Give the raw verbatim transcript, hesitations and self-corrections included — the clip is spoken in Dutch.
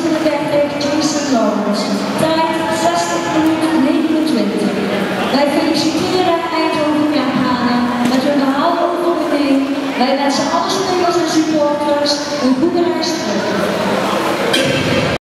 van de weg tegen Jason Lawrence. Tijd zestig minuten negenentwintig. Wij feliciteren Eindhoven-Japanen met hun behaalde overwinning. Wij wensen alle spelers en supporters een goede reis terug.